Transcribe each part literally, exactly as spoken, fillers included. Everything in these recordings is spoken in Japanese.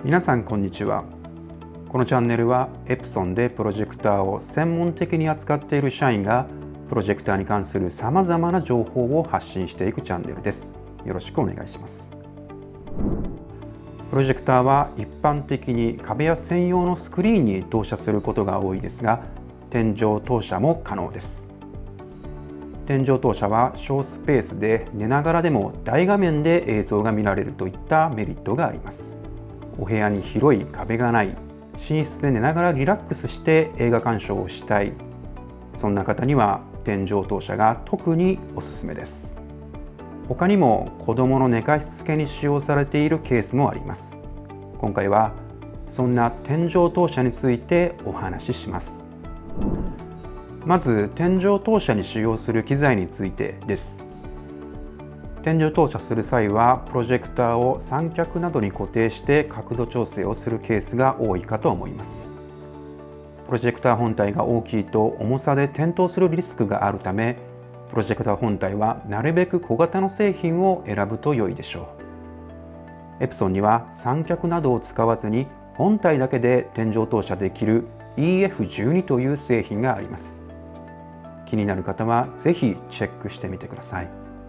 皆さんこんにちは。このチャンネルはエプソンでプロジェクターを専門的に扱っている社員がプロジェクターに関するさまざまな情報を発信していくチャンネルです。よろしくお願いします。プロジェクターは一般的に壁や専用のスクリーンに投射することが多いですが、天井投射も可能です。天井投射は小スペースで寝ながらでも大画面で映像が見られるといったメリットがあります。お部屋に広い壁がない、寝室で寝ながらリラックスして映画鑑賞をしたい、そんな方には天井投射が特におすすめです。他にも子どもの寝かしつけに使用されているケースもあります。今回はそんな天井投射についてお話しします。まず天井投射に使用する機材についてです。天井投射する際はプロジェクターを三脚などに固定して角度調整をするケースが多いかと思います。プロジェクター本体が大きいと重さで転倒するリスクがあるため、プロジェクター本体はなるべく小型の製品を選ぶと良いでしょう。エプソンには三脚などを使わずに本体だけで天井投射できる イーエフじゅうに という製品があります。気になる方はぜひチェックしてみてください。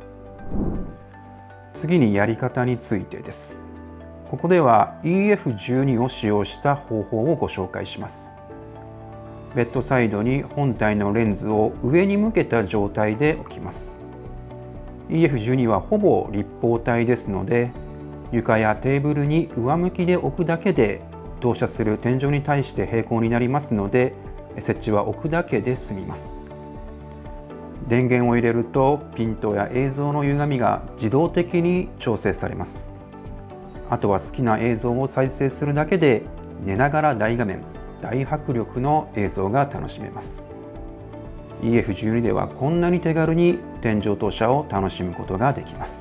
次にやり方についてです。ここでは イーエフじゅうに を使用した方法をご紹介します。ベッドサイドに本体のレンズを上に向けた状態で置きます。イーエフじゅうに はほぼ立方体ですので、床やテーブルに上向きで置くだけで投射する天井に対して平行になりますので、設置は置くだけで済みます。電源を入れるとピントや映像の歪みが自動的に調整されます。あとは好きな映像を再生するだけで寝ながら大画面、大迫力の映像が楽しめます。イーエフじゅうに ではこんなに手軽に天井投射を楽しむことができます。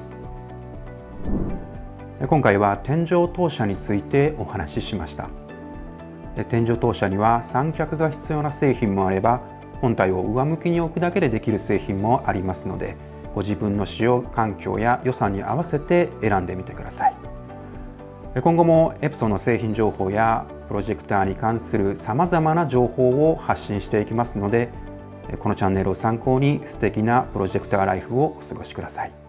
今回は天井投射についてお話ししました。天井投射には三脚が必要な製品もあれば、本体を上向きに置くだけでできる製品もありますので、ご自分の使用環境や予算に合わせて選んでみてください。今後もエプソンの製品情報やプロジェクターに関するさまざまな情報を発信していきますので、このチャンネルを参考に素敵なプロジェクターライフをお過ごしください。